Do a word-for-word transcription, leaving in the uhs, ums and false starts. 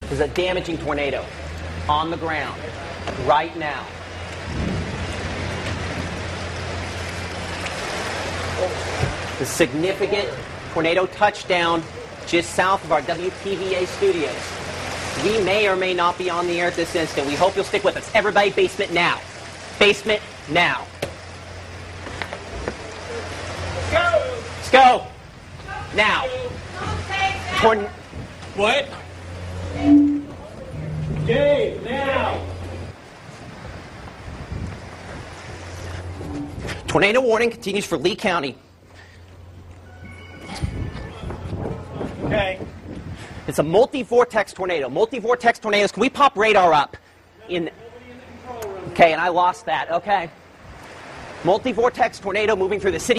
There's a damaging tornado on the ground right now. The significant tornado touchdown just south of our W T V A studios. We may or may not be on the air at this instant. We hope you'll stick with us. Everybody, basement now. Basement now. Let's go. Let's go. Now. Torn What? Dave, now. Tornado warning continues for Lee County. Okay. It's a multi-vortex tornado. Multi-vortex tornadoes. Can we pop radar up? In. Okay, and I lost that. Okay. Multi-vortex tornado moving through the city.